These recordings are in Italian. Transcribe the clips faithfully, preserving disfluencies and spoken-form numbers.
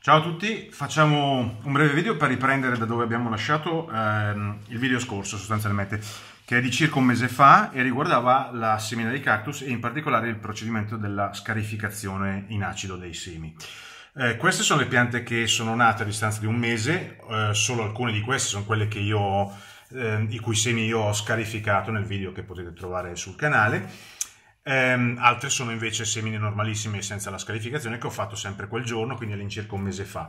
Ciao a tutti, facciamo un breve video per riprendere da dove abbiamo lasciato ehm, il video scorso sostanzialmente, che è di circa un mese fa e riguardava la semina dei cactus e in particolare il procedimento della scarificazione in acido dei semi. Eh, queste sono le piante che sono nate a distanza di un mese, eh, solo alcune di queste sono quelle che io ho, eh, i cui semi io ho scarificato nel video che potete trovare sul canale. Um, altre sono invece semine normalissime senza la scarificazione che ho fatto sempre quel giorno, quindi all'incirca un mese fa.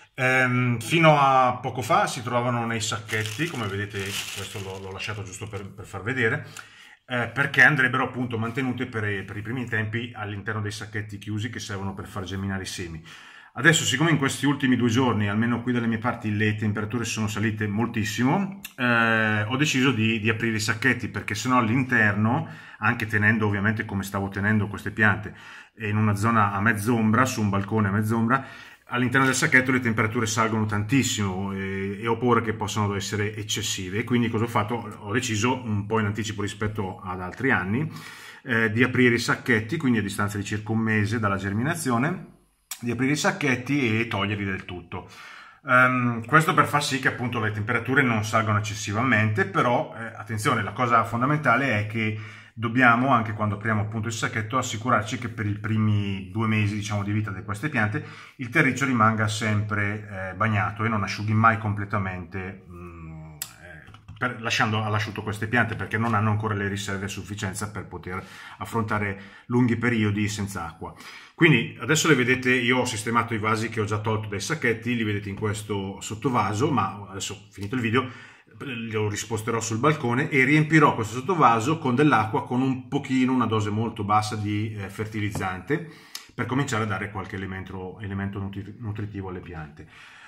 Um, fino a poco fa si trovavano nei sacchetti, come vedete questo l'ho lasciato giusto per, per far vedere, eh, perché andrebbero appunto mantenute per, per i primi tempi all'interno dei sacchetti chiusi che servono per far germinare i semi. Adesso, siccome in questi ultimi due giorni, almeno qui dalle mie parti, le temperature sono salite moltissimo, eh, ho deciso di, di aprire i sacchetti, perché sennò all'interno, anche tenendo ovviamente come stavo tenendo queste piante, in una zona a mezz'ombra, su un balcone a mezz'ombra, all'interno del sacchetto le temperature salgono tantissimo e, e ho paura che possano essere eccessive. Quindi cosa ho fatto? Ho deciso, un po' in anticipo rispetto ad altri anni, eh, di aprire i sacchetti, quindi a distanza di circa un mese dalla germinazione, di aprire i sacchetti e toglierli del tutto. Um, questo per far sì che appunto le temperature non salgano eccessivamente, però eh, attenzione, la cosa fondamentale è che dobbiamo, anche quando apriamo appunto il sacchetto, assicurarci che per i primi due mesi, diciamo, di vita di queste piante il terriccio rimanga sempre eh, bagnato e non asciughi mai completamente, mh, eh, per, lasciando all'asciutto queste piante, perché non hanno ancora le riserve a sufficienza per poter affrontare lunghi periodi senza acqua. Quindi adesso le vedete, io ho sistemato i vasi che ho già tolto dai sacchetti, li vedete in questo sottovaso, ma adesso finito il video li risposterò sul balcone e riempirò questo sottovaso con dell'acqua, con un pochino, una dose molto bassa di eh, fertilizzante, per cominciare a dare qualche elemento, elemento nutri nutritivo alle piante.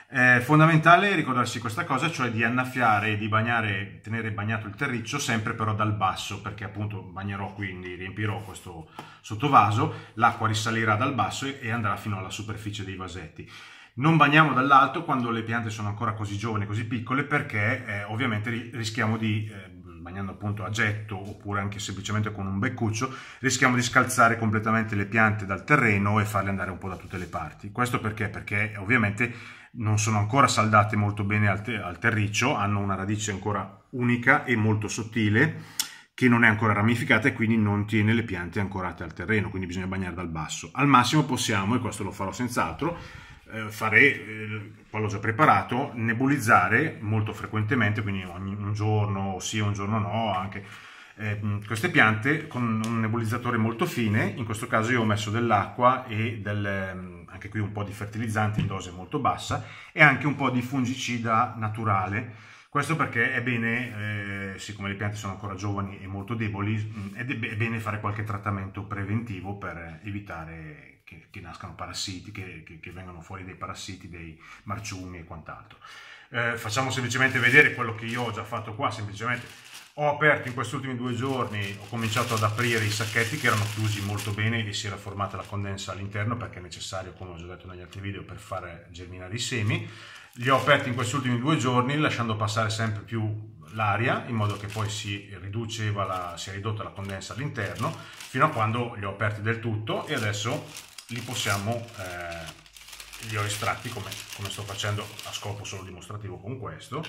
È fondamentale ricordarsi questa cosa, cioè di annaffiare e di bagnare, tenere bagnato il terriccio sempre però dal basso, perché appunto bagnerò, quindi riempirò questo sottovaso, l'acqua risalirà dal basso e andrà fino alla superficie dei vasetti. Non bagniamo dall'alto quando le piante sono ancora così giovani, così piccole, perché eh, ovviamente rischiamo di, eh, bagnando appunto a getto oppure anche semplicemente con un beccuccio, rischiamo di scalzare completamente le piante dal terreno e farle andare un po' da tutte le parti. Questo perché? Perché ovviamente non sono ancora saldate molto bene al, te al terriccio, hanno una radice ancora unica e molto sottile, che non è ancora ramificata e quindi non tiene le piante ancorate al terreno, quindi bisogna bagnare dal basso. Al massimo possiamo, e questo lo farò senz'altro, eh, fare, eh, poi l'ho già preparato, nebulizzare molto frequentemente, quindi ogni un giorno sì, un giorno no, anche eh, queste piante con un nebulizzatore molto fine. In questo caso io ho messo dell'acqua e del, anche qui un po' di fertilizzante in dose molto bassa e anche un po' di fungicida naturale. Questo perché è bene, eh, siccome le piante sono ancora giovani e molto deboli, è, è bene fare qualche trattamento preventivo per evitare che, che nascano parassiti, che, che, che vengano fuori dei parassiti, dei marciumi e quant'altro. Eh, facciamo semplicemente vedere quello che io ho già fatto qua. Semplicemente ho aperto in questi ultimi due giorni, ho cominciato ad aprire i sacchetti che erano chiusi molto bene e si era formata la condensa all'interno, perché è necessario, come ho già detto negli altri video, per far germinare i semi. Li ho aperti in questi ultimi due giorni, lasciando passare sempre più l'aria, in modo che poi si riduceva la, si è ridotta la condensa all'interno, fino a quando li ho aperti del tutto, e adesso li possiamo, eh, li ho estratti come, come sto facendo a scopo solo dimostrativo con questo.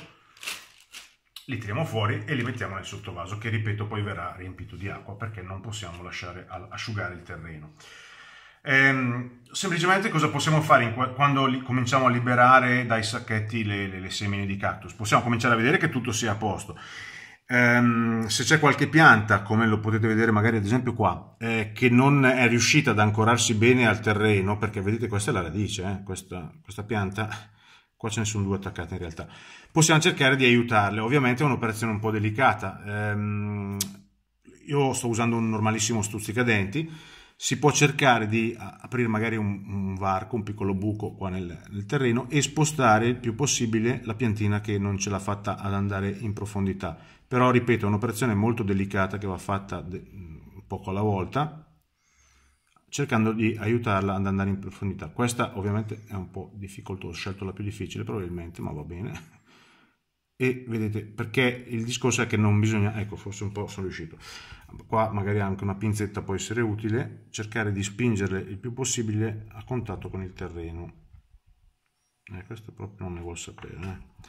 Li tiriamo fuori e li mettiamo nel sottovaso, che ripeto poi verrà riempito di acqua, perché non possiamo lasciare asciugare il terreno. Ehm, semplicemente cosa possiamo fare in, quando li, cominciamo a liberare dai sacchetti le, le, le semine di cactus? Possiamo cominciare a vedere che tutto sia a posto. Ehm, se c'è qualche pianta, come lo potete vedere magari ad esempio qua, eh, che non è riuscita ad ancorarsi bene al terreno, perché vedete questa è la radice, eh, questa, questa pianta, qua ce ne sono due attaccate in realtà, possiamo cercare di aiutarle. Ovviamente è un'operazione un po' delicata. Ehm, io sto usando un normalissimo stuzzicadenti. Si può cercare di aprire magari un, un varco, un piccolo buco qua nel, nel terreno, e spostare il più possibile la piantina che non ce l'ha fatta ad andare in profondità. Però, ripeto, è un'operazione molto delicata che va fatta un poco alla volta, cercando di aiutarla ad andare in profondità. Questa ovviamente è un po' difficoltosa, ho scelto la più difficile probabilmente, ma va bene. E vedete, perché il discorso è che non bisogna, ecco, forse un po' sono riuscito, qua magari anche una pinzetta può essere utile, cercare di spingerle il più possibile a contatto con il terreno. eh, questo proprio non ne vuol sapere, eh.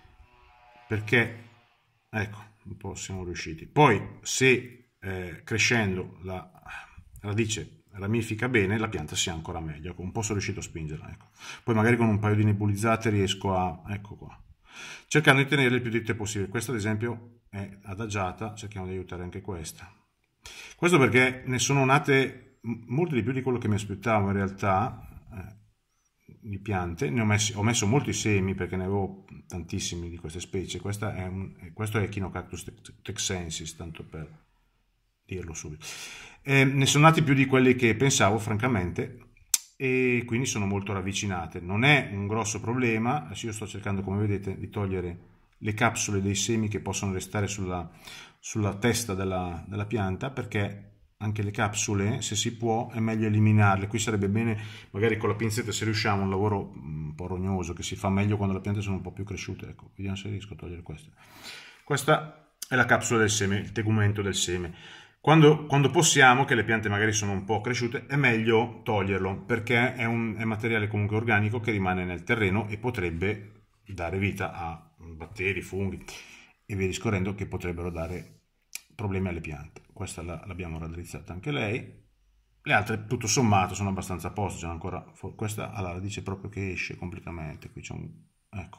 Perché, ecco, un po' siamo riusciti. Poi, se eh, crescendo la radice ramifica bene, la pianta sia ancora meglio. Ecco, un po' sono riuscito a spingerla, ecco. Poi magari con un paio di nebulizzate riesco a, ecco qua, cercando di tenerle il più dritte possibile. Questa ad esempio è adagiata, cerchiamo di aiutare anche questa. Questo perché ne sono nate molte di più di quello che mi aspettavo in realtà, eh, di piante. Ne ho, messi, ho messo molti semi perché ne avevo tantissimi di queste specie. Questa è un, questo è Echinocactus texensis, tanto per dirlo subito. Eh, ne sono nati più di quelli che pensavo, francamente, e quindi sono molto ravvicinate. Non è un grosso problema. Adesso io sto cercando, come vedete, di togliere le capsule dei semi che possono restare sulla, sulla testa della, della pianta, perché anche le capsule, se si può, è meglio eliminarle. Qui sarebbe bene, magari con la pinzetta, se riusciamo, un lavoro un po' rognoso, che si fa meglio quando le piante sono un po' più cresciute. Ecco, vediamo se riesco a togliere questa. Questa è la capsula del seme, il tegumento del seme. Quando, quando possiamo, che le piante magari sono un po' cresciute, è meglio toglierlo, perché è un è materiale comunque organico che rimane nel terreno e potrebbe dare vita a batteri, funghi e via discorrendo, che potrebbero dare problemi alle piante. Questa l'abbiamo raddrizzata anche lei. Le altre tutto sommato sono abbastanza a posto. C'è ancora, questa ha la radice proprio che esce completamente. Qui c'è un, ecco.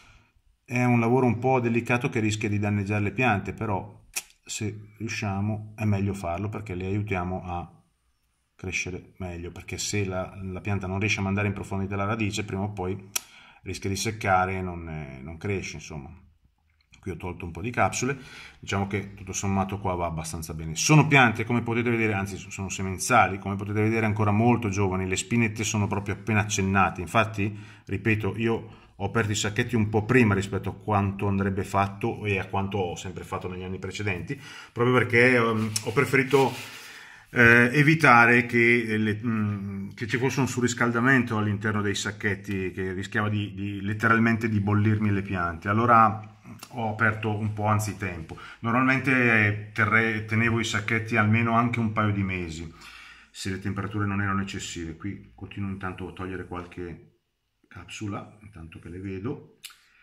È un lavoro un po' delicato che rischia di danneggiare le piante, però se riusciamo è meglio farlo, perché le aiutiamo a crescere meglio, perché se la, la pianta non riesce a mandare in profondità la radice, prima o poi rischia di seccare e non, eh, non cresce, insomma. Qui ho tolto un po' di capsule, diciamo che tutto sommato qua va abbastanza bene. Sono piante, come potete vedere, anzi sono semenzali, come potete vedere ancora molto giovani, le spinette sono proprio appena accennate. Infatti, ripeto, io ho aperto i sacchetti un po' prima rispetto a quanto andrebbe fatto e a quanto ho sempre fatto negli anni precedenti, proprio perché um, ho preferito eh, evitare che, le, mh, che ci fosse un surriscaldamento all'interno dei sacchetti che rischiava di, di letteralmente di bollirmi le piante. Allora ho aperto un po' anzitempo. Normalmente terrei, tenevo i sacchetti almeno anche un paio di mesi, se le temperature non erano eccessive. Qui continuo intanto a togliere qualche capsula, intanto che le vedo,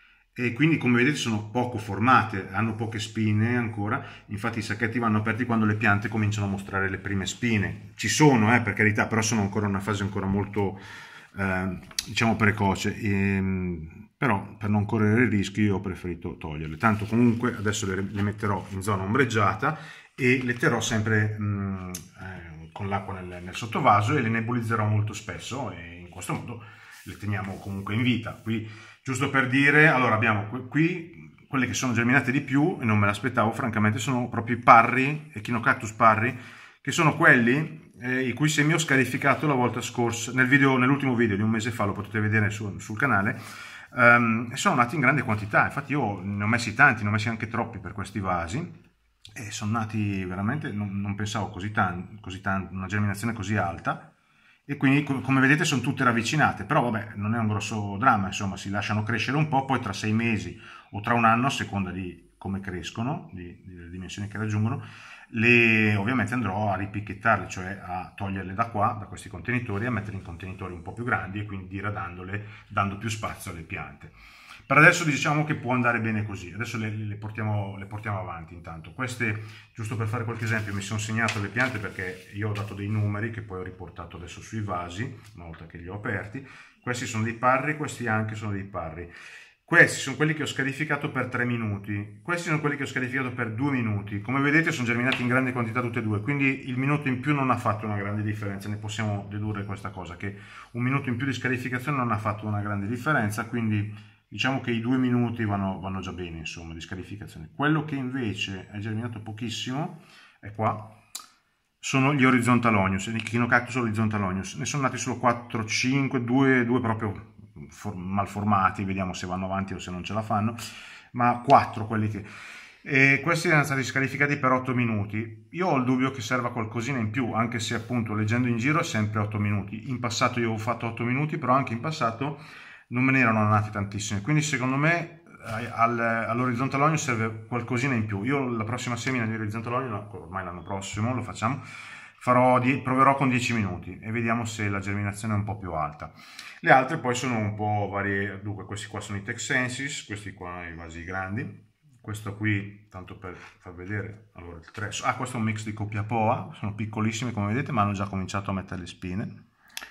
e quindi come vedete sono poco formate, hanno poche spine ancora. Infatti i sacchetti vanno aperti quando le piante cominciano a mostrare le prime spine. Ci sono, eh, per carità, però sono ancora in una fase ancora molto eh, diciamo precoce, e, però per non correre rischi io ho preferito toglierle. Tanto comunque adesso le, le metterò in zona ombreggiata e le terrò sempre mh, eh, con l'acqua nel, nel sottovaso, e le nebulizzerò molto spesso, e in questo modo le teniamo comunque in vita. Qui, giusto per dire, allora abbiamo qui quelle che sono germinate di più, e non me l'aspettavo francamente, sono proprio i parri, Echinocactus parri, che sono quelli eh, i cui semi ho scarificato la volta scorsa, nel video, nell'ultimo video di un mese fa, lo potete vedere su, sul canale, um, e sono nati in grande quantità. Infatti io ne ho messi tanti, ne ho messi anche troppi per questi vasi, e sono nati veramente, non, non pensavo così tanto, così tanto, una germinazione così alta. E quindi, come vedete, sono tutte ravvicinate, però vabbè, non è un grosso dramma, insomma, si lasciano crescere un po', poi tra sei mesi o tra un anno, a seconda di come crescono, di, delle dimensioni che raggiungono, le, ovviamente andrò a ripicchettarle, cioè a toglierle da qua, da questi contenitori, a metterle in contenitori un po' più grandi, e quindi diradandole, dando più spazio alle piante. Per adesso diciamo che può andare bene così. Adesso le, le, portiamo, le portiamo avanti intanto. Queste, giusto per fare qualche esempio, mi sono segnato le piante perché io ho dato dei numeri che poi ho riportato adesso sui vasi, una volta che li ho aperti. Questi sono dei parri, questi anche sono dei parri. Questi sono quelli che ho scarificato per tre minuti, questi sono quelli che ho scarificato per due minuti. Come vedete sono germinati in grande quantità tutte e due, quindi il minuto in più non ha fatto una grande differenza. Ne possiamo dedurre questa cosa, che un minuto in più di scarificazione non ha fatto una grande differenza, quindi diciamo che i due minuti vanno, vanno già bene, insomma, di scarificazione. Quello che invece è germinato pochissimo, è qua, sono gli Horizontalonius, gli Echinocactus Horizontalonius. Ne sono nati solo quattro cinque, due, due proprio malformati, vediamo se vanno avanti o se non ce la fanno, ma quattro quelli che... E questi erano stati scarificati per otto minuti. Io ho il dubbio che serva qualcosina in più, anche se appunto leggendo in giro è sempre otto minuti. In passato io avevo fatto otto minuti, però anche in passato non me ne erano nati tantissime, quindi secondo me all'Horizontalonius serve qualcosina in più. Io la prossima semina di Horizontalonius, ormai l'anno prossimo lo facciamo, farò die- proverò con dieci minuti e vediamo se la germinazione è un po' più alta. Le altre poi sono un po' varie, dunque questi qua sono i Texensis, questi qua i vasi grandi, questo qui, tanto per far vedere, allora il tre, ah questo è un mix di coppia Poa, sono piccolissimi come vedete ma hanno già cominciato a mettere le spine.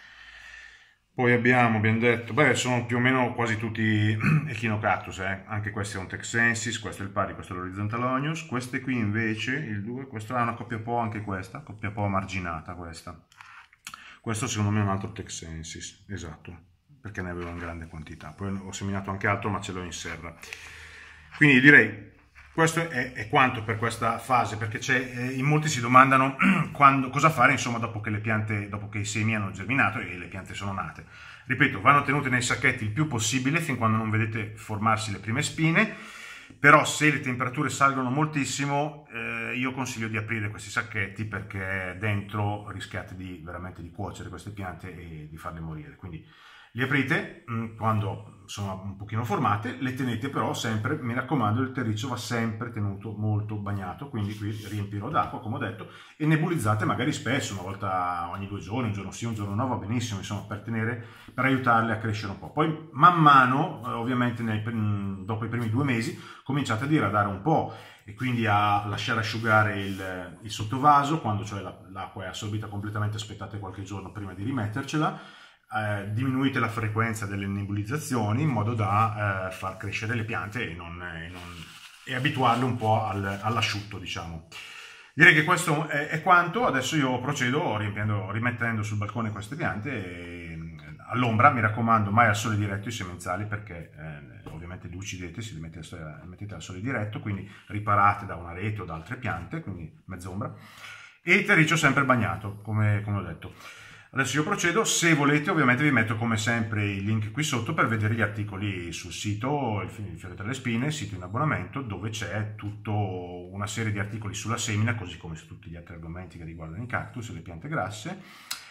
Poi abbiamo, abbiamo detto, beh, sono più o meno quasi tutti Echinocactus, eh? Anche questo è un Texensis, questo è il pari, questo è l'Horizontalonius. Queste qui invece, il due, questo è una coppia Po anche questa, coppia Po marginata questa. Questo secondo me è un altro Texensis, esatto, perché ne avevo in grande quantità. Poi ho seminato anche altro, ma ce l'ho in serra. Quindi direi, questo è, è quanto per questa fase, perché eh, in molti si domandano quando, cosa fare insomma, dopo che le piante, dopo che i semi hanno germinato e le piante sono nate. Ripeto, vanno tenute nei sacchetti il più possibile fin quando non vedete formarsi le prime spine, però se le temperature salgono moltissimo eh, io consiglio di aprire questi sacchetti perché dentro rischiate di, veramente di cuocere queste piante e di farle morire. Quindi li aprite mh, quando sono un pochino formate, le tenete però sempre, mi raccomando, il terriccio va sempre tenuto molto bagnato, quindi qui riempirò d'acqua, come ho detto, e nebulizzate magari spesso, una volta ogni due giorni, un giorno sì, un giorno no, va benissimo, insomma, per tenere, per aiutarle a crescere un po'. Poi man mano, eh, ovviamente nei, mh, dopo i primi due mesi, cominciate a diradare un po' e quindi a lasciare asciugare il, il sottovaso, quando cioè l'acqua è assorbita completamente, aspettate qualche giorno prima di rimettercela. Eh, diminuite la frequenza delle nebulizzazioni in modo da eh, far crescere le piante e, non, e, non, e abituarle un po' al, all'asciutto, diciamo. Direi che questo è, è quanto. Adesso io procedo riempiendo, rimettendo sul balcone queste piante e, all'ombra, mi raccomando, mai al sole diretto i semenziali perché eh, ovviamente li uccidete se li mettete, mettete al sole diretto, quindi riparate da una rete o da altre piante, quindi mezz'ombra, e il terriccio sempre bagnato, come, come ho detto. Adesso io procedo, se volete ovviamente vi metto come sempre il link qui sotto per vedere gli articoli sul sito, il Fiore tra le Spine, il sito in abbonamento, dove c'è tutta una serie di articoli sulla semina, così come su tutti gli altri argomenti che riguardano i cactus e le piante grasse,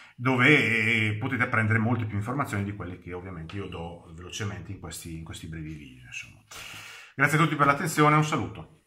dove potete prendere molte più informazioni di quelle che ovviamente io do velocemente in questi, in questi brevi video. Insomma. Grazie a tutti per l'attenzione, un saluto.